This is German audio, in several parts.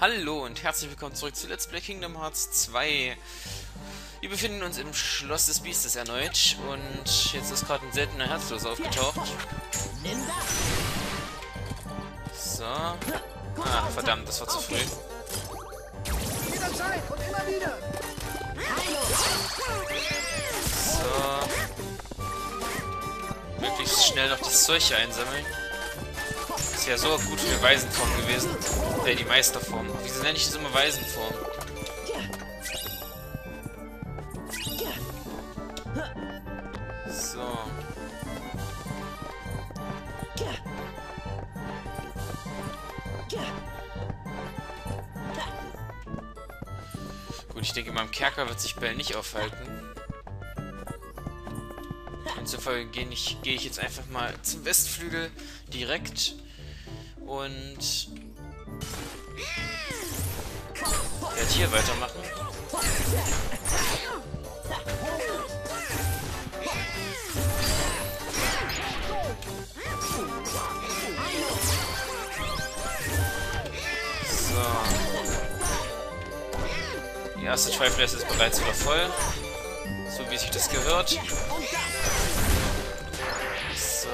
Hallo und herzlich willkommen zurück zu Let's Play Kingdom Hearts 2. Wir befinden uns im Schloss des Biestes erneut und jetzt ist gerade ein seltener Herzlos aufgetaucht. So. Ah, verdammt, das war zu früh. So. Möglichst schnell noch das Zeug hier einsammeln. Ist ja so gut für Waisenform gewesen. Die Meisterform. Wieso nenne ich das immer Waisenform? So. Gut, ich denke, mal im Kerker wird sich Bell nicht aufhalten. Insofern gehe ich jetzt einfach mal zum Westflügel direkt und werde hier weitermachen. So. Die erste Tri-Flash ist bereits wieder voll. So wie sich das gehört. So.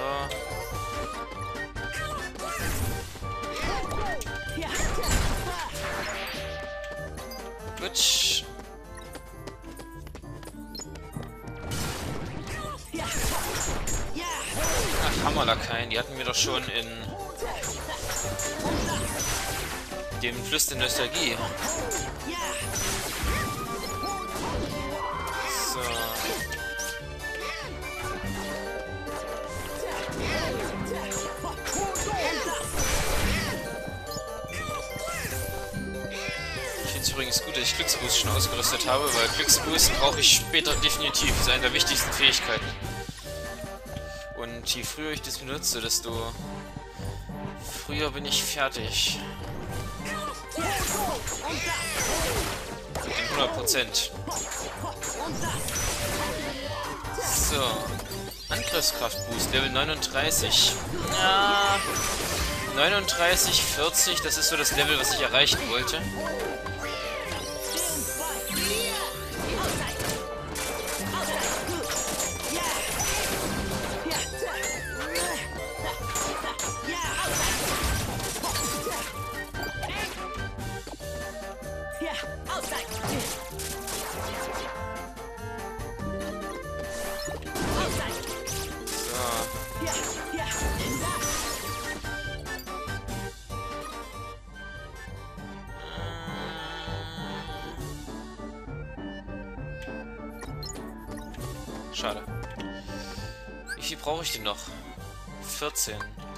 Gut. Ach, Hammerlakaien, die hatten wir doch schon in dem Fluss der Nostalgie. So. Ich finde es übrigens gut, dass ich Glücksboost schon ausgerüstet habe, weil Glücksboost brauche ich später definitiv. Das ist eine der wichtigsten Fähigkeiten. Und je früher ich das benutze, desto früher bin ich fertig. In 100%. So. Angriffskraftboost, Level 39. Ja, 39, 40, das ist so das Level, was ich erreichen wollte. Schade. Wie viel brauche ich denn noch? 14.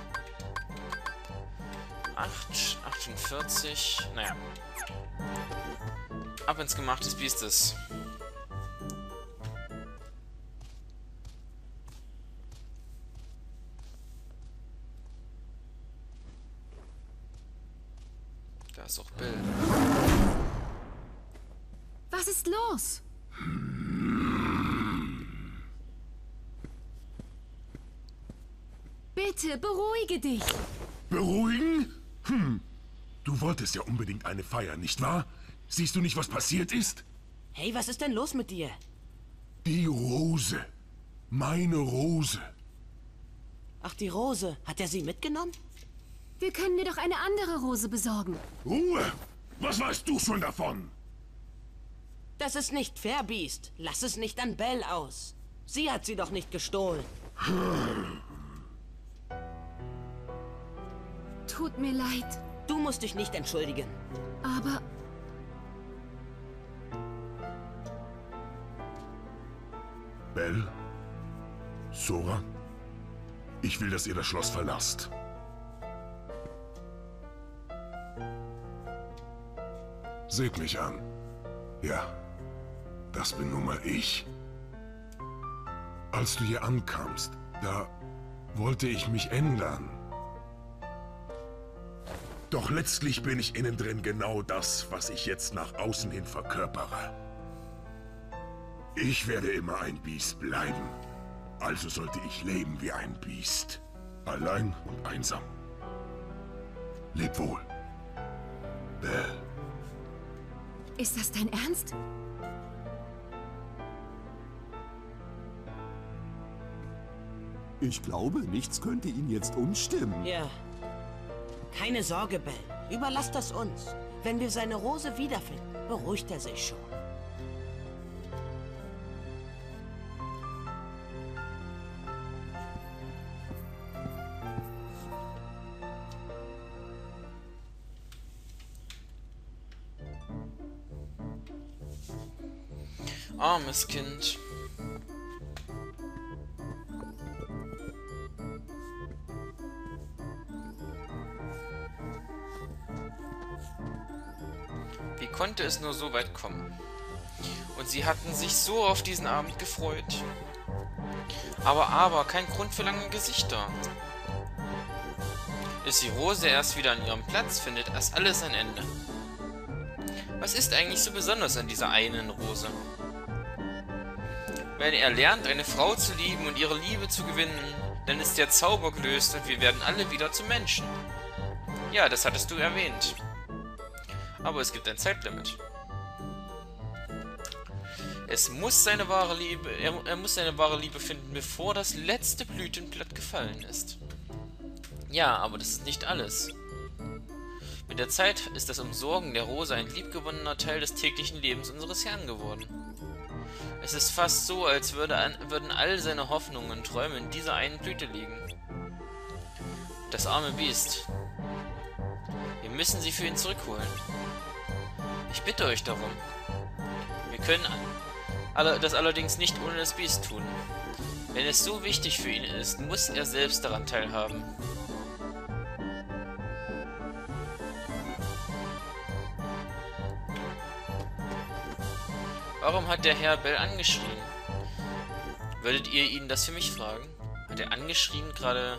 8, 48. Naja. Ab ins Gemach des Biestes. Da ist auch Bill. Was ist los? Bitte, beruhige dich. Beruhigen? Du wolltest ja unbedingt eine Feier, nicht wahr? Siehst du nicht, was passiert ist? Hey, was ist denn los mit dir? Die Rose. Meine Rose. Ach, die Rose. Hat er sie mitgenommen? Wir können dir doch eine andere Rose besorgen. Ruhe! Was weißt du schon davon? Das ist nicht fair, Beast. Lass es nicht an Belle aus. Sie hat sie doch nicht gestohlen. Tut mir leid, Du musst dich nicht entschuldigen. aber Belle? Sora? Ich will, dass ihr das Schloss verlasst. Seht mich an. Ja, das bin nun mal ich. Als du hier ankamst, da wollte ich mich ändern. Doch letztlich bin ich innen drin genau das, was ich jetzt nach außen hin verkörpere. Ich werde immer ein Biest bleiben. Also sollte ich leben wie ein Biest. Allein und einsam. Leb wohl. Belle. Ist das dein Ernst? Ich glaube, nichts könnte ihn jetzt umstimmen. Ja. Keine Sorge, Belle. Überlass das uns. Wenn wir seine Rose wiederfinden, beruhigt er sich schon. Armes Kind. Wie konnte es nur so weit kommen? Und sie hatten sich so auf diesen Abend gefreut. Aber, kein Grund für lange Gesichter. Ist die Rose erst wieder an ihrem Platz, findet erst alles ein Ende. Was ist eigentlich so besonders an dieser einen Rose? Wenn er lernt, eine Frau zu lieben und ihre Liebe zu gewinnen, dann ist der Zauber gelöst und wir werden alle wieder zu Menschen. Ja, das hattest du erwähnt. Aber es gibt ein Zeitlimit. Er muss seine wahre Liebe finden, bevor das letzte Blütenblatt gefallen ist. Ja, aber das ist nicht alles. Mit der Zeit ist das Umsorgen der Rose ein liebgewonnener Teil des täglichen Lebens unseres Herrn geworden. Es ist fast so, als würden all seine Hoffnungen und Träume in dieser einen Blüte liegen. Das arme Biest. Wir müssen sie für ihn zurückholen. Ich bitte euch darum. Wir können das allerdings nicht ohne das Biest tun. Wenn es so wichtig für ihn ist, muss er selbst daran teilhaben. Warum hat der Herr Bell angeschrien? Würdet ihr ihn das für mich fragen? Hat er angeschrien gerade?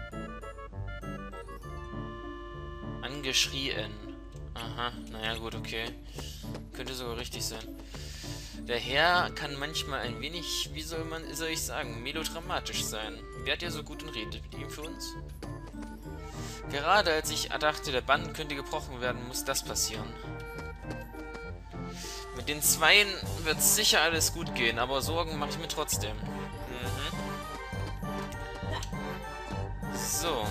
Angeschrien. Aha, naja gut, okay. Könnte sogar richtig sein. Der Herr kann manchmal ein wenig, wie soll ich sagen, melodramatisch sein. Wärt ihr so gut und redet mit ihm für uns? Gerade als ich dachte, der Bann könnte gebrochen werden, muss das passieren. Mit den Zweien wird sicher alles gut gehen, aber Sorgen mache ich mir trotzdem. So.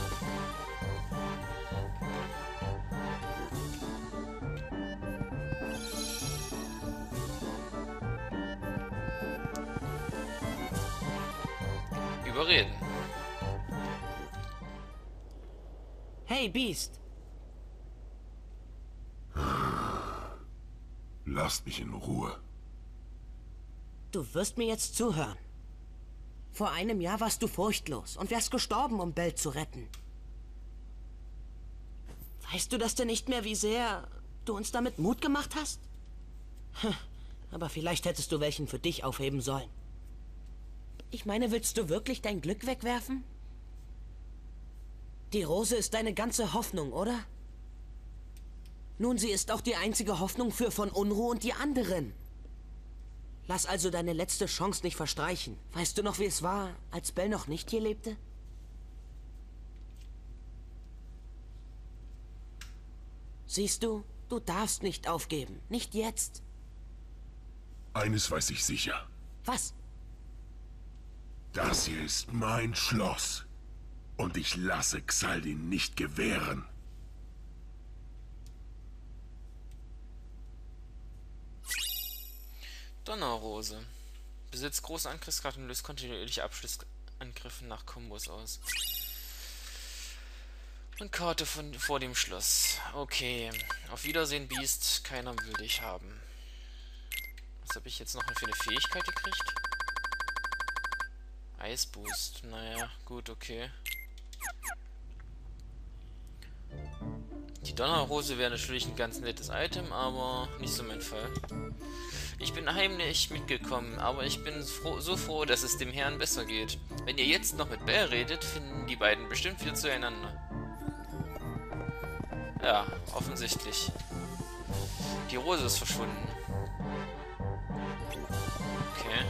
Überreden. Hey, Biest. Lasst mich in Ruhe. Du wirst mir jetzt zuhören. Vor einem Jahr warst du furchtlos und wärst gestorben, um Belle zu retten. Weißt du das denn nicht mehr, wie sehr du uns damit Mut gemacht hast? Aber vielleicht hättest du welchen für dich aufheben sollen. Ich meine, willst du wirklich dein Glück wegwerfen? Die Rose ist deine ganze Hoffnung, oder? Nun, sie ist auch die einzige Hoffnung für von Unruh und die anderen. Lass also deine letzte Chance nicht verstreichen. Weißt du noch, wie es war, als Belle noch nicht hier lebte? Siehst du, du darfst nicht aufgeben. Nicht jetzt. Eines weiß ich sicher. Was? Das hier ist mein Schloss. Und ich lasse Xaldin nicht gewähren. Donnerrose. Besitzt große Angriffskarten und löst kontinuierliche Abschlussangriffe nach Kombos aus. Und Karte vor dem Schloss. Okay. Auf Wiedersehen, Biest. Keiner will dich haben. Was habe ich jetzt noch für eine Fähigkeit gekriegt? Eisboost. Naja, gut, okay. Die Donnerrose wäre natürlich ein ganz nettes Item, aber nicht so mein Fall. Ich bin heimlich mitgekommen, aber ich bin so froh, dass es dem Herrn besser geht. Wenn ihr jetzt noch mit Belle redet, finden die beiden bestimmt wieder zueinander. Ja, offensichtlich. Die Rose ist verschwunden. Okay.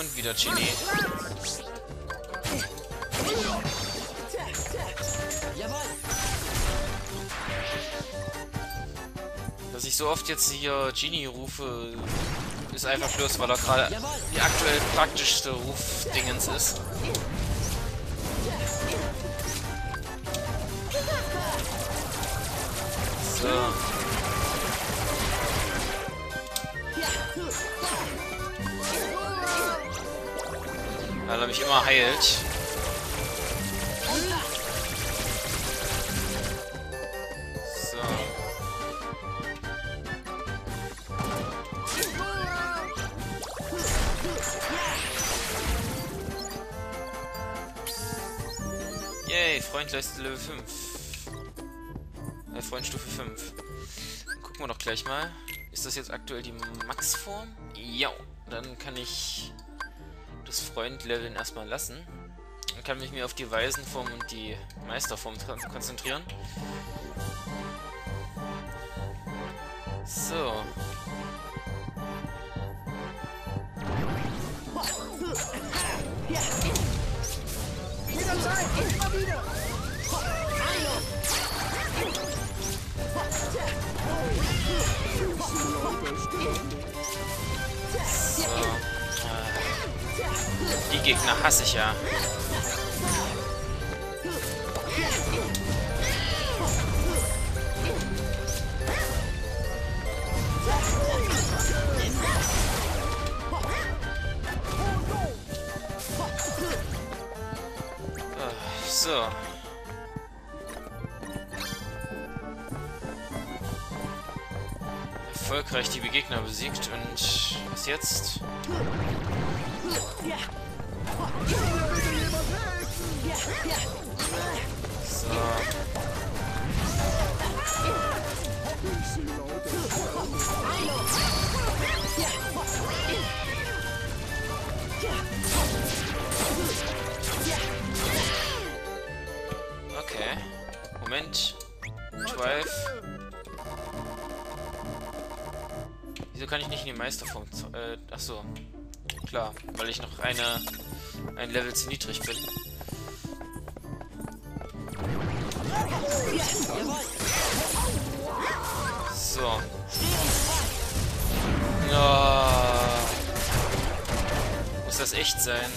Und wieder Genie. Dass ich so oft jetzt hier Genie rufe, ist einfach bloß, weil er gerade die aktuell praktischste Rufdingens ist. So. Weil er mich immer heilt. So. Yay, Freund leistet Level 5. Freund Stufe 5. Dann gucken wir doch gleich mal. Ist das jetzt aktuell die Max-Form? Ja. Dann kann ich das Freund-Leveln erstmal lassen. Dann kann ich mich auf die Waisenform und die Meisterform konzentrieren. So. Die Gegner hasse ich ja. So. Erfolgreich die Gegner besiegt und was jetzt? So. Okay. Moment. 12. Wieso kann ich nicht in die Meisterform? Ach so. Klar, weil ich noch ein Level zu niedrig bin. So. Oh. Muss das echt sein?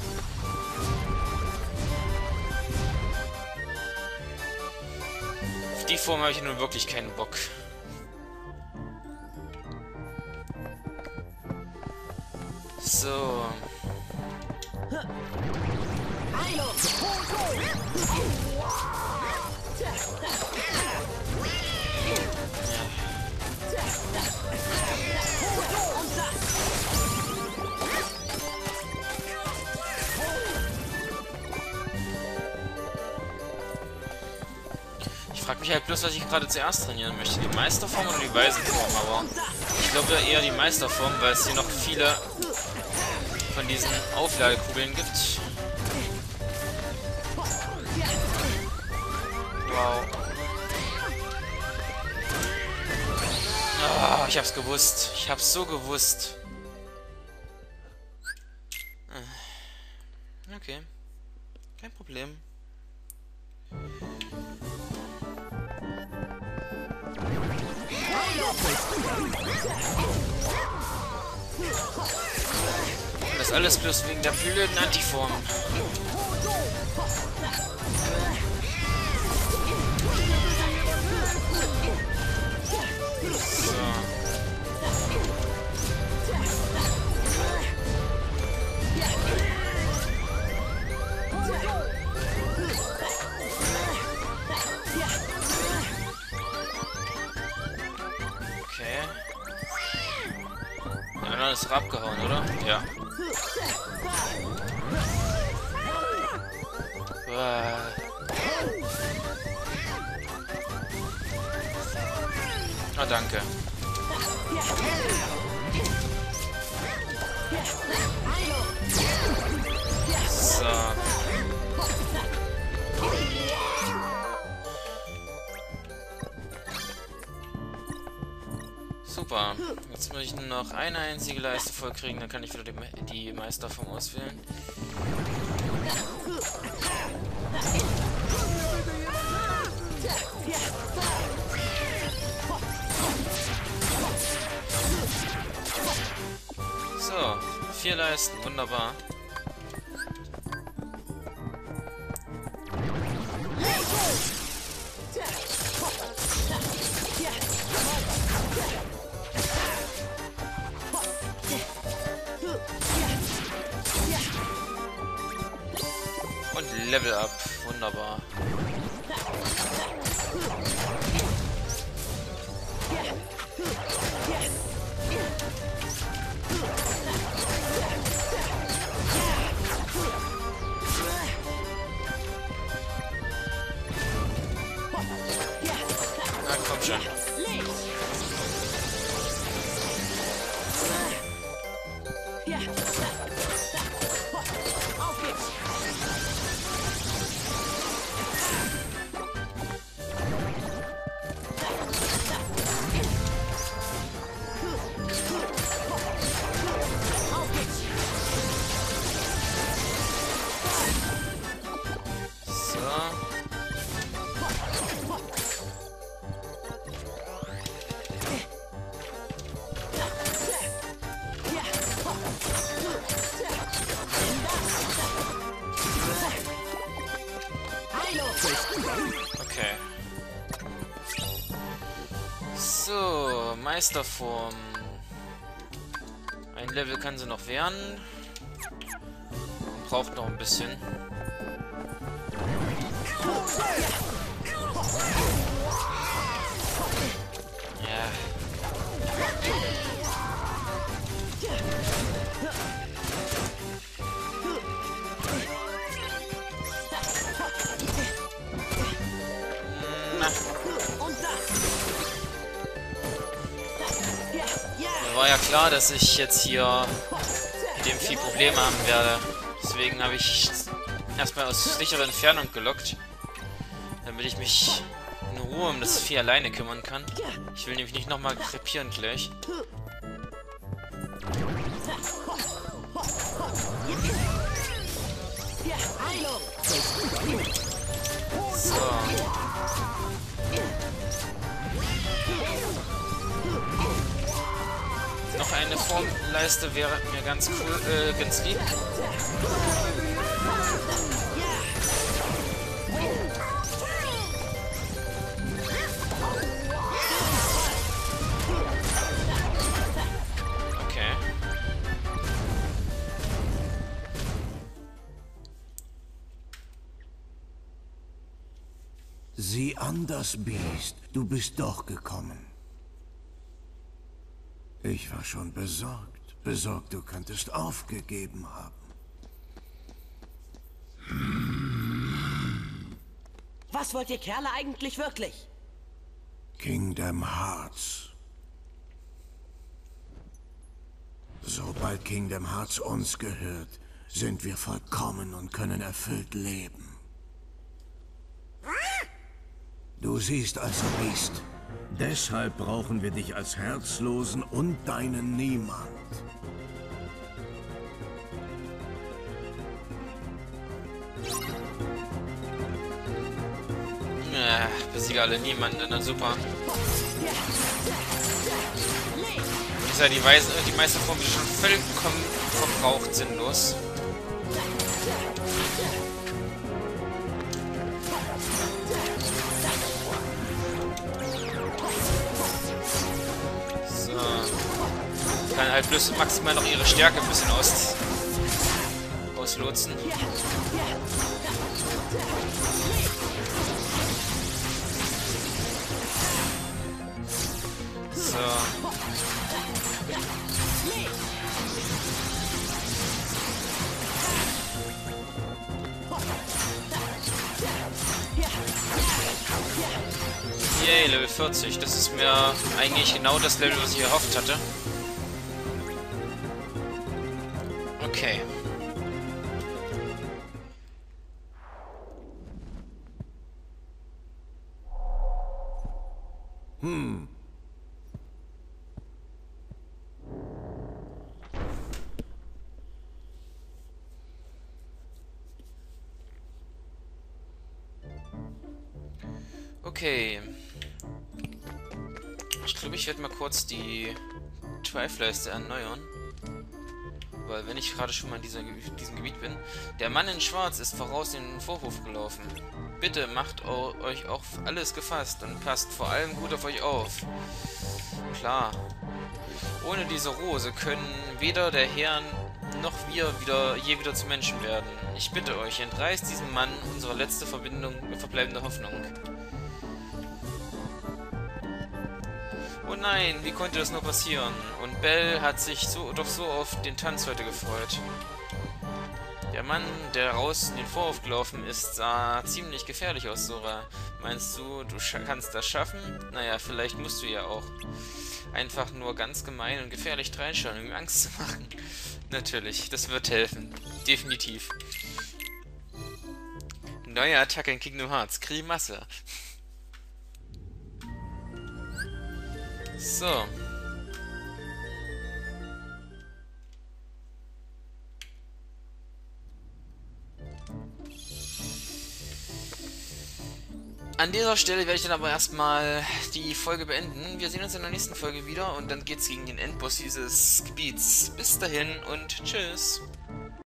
Auf die Form habe ich nun wirklich keinen Bock. So. Ich frage mich halt bloß, was ich gerade zuerst trainieren möchte. Die Meisterform oder die Waisenform, aber ich glaube eher die Meisterform, weil es hier noch viele von diesen Aufladekugeln gibt. Wow. Oh, ich hab's gewusst. Ich hab's so gewusst. Okay. Kein Problem. Das alles bloß wegen der blöden Antiform. So. Okay. Der andere ist abgehauen, oder? Ja. Oh, danke. So. Super. Jetzt Jetzt muss ich nur noch eine einzige Leiste vollkriegen, dann kann ich wieder die Meisterform auswählen. So, 4 Leisten, wunderbar. Und Level Up, wunderbar. Na komm schon. Okay. So, Meisterform. Ein Level kann sie noch werden. Braucht noch ein bisschen. Ja. War ja klar, dass ich jetzt hier mit dem Vieh Probleme haben werde. Deswegen habe ich erstmal aus sicherer Entfernung gelockt, damit ich mich in Ruhe um das Vieh alleine kümmern kann. Ich will nämlich nicht nochmal krepieren gleich. So. Noch eine Formleiste wäre mir ganz cool, ganz lieb. Okay. Sieh an, das Biest. Du bist doch gekommen. Ich war schon besorgt. Besorgt, du könntest aufgegeben haben. Was wollt ihr Kerle eigentlich wirklich? Kingdom Hearts. Sobald Kingdom Hearts uns gehört, sind wir vollkommen und können erfüllt leben. Du siehst also Biest. Deshalb brauchen wir dich als Herzlosen und deinen Niemand. Besiege alle niemanden, na super. Ist ja die Meisterform schon vollkommen verbraucht, sinnlos. Kann halt bloß maximal noch ihre Stärke ein bisschen auslotsen. So. Yay, Level 40. Das ist mir eigentlich genau das Level, was ich erhofft hatte. Okay. Okay. Ich glaube, ich werde mal kurz die Trife-Leiste erneuern. Weil wenn ich gerade schon mal in diesem Gebiet bin. Der Mann in Schwarz ist voraus in den Vorhof gelaufen. Bitte macht euch auf alles gefasst und passt vor allem gut auf euch auf. Klar. Ohne diese Rose können weder der Herr noch wir je wieder zu Menschen werden. Ich bitte euch, entreißt diesem Mann unsere letzte verbleibende Hoffnung. Oh nein, wie konnte das nur passieren? Und Belle hat sich doch so auf den Tanz heute gefreut. Der Mann, der raus in den Vorhof gelaufen ist, sah ziemlich gefährlich aus, Sora. Meinst du, du kannst das schaffen? Naja, vielleicht musst du ja auch. Einfach nur ganz gemein und gefährlich reinschauen, um ihm Angst zu machen. Natürlich, das wird helfen. Definitiv. Neue Attacke in Kingdom Hearts. Grimasse. So. An dieser Stelle werde ich dann aber erstmal die Folge beenden. Wir sehen uns in der nächsten Folge wieder und dann geht's gegen den Endboss dieses Gebiets. Bis dahin und tschüss.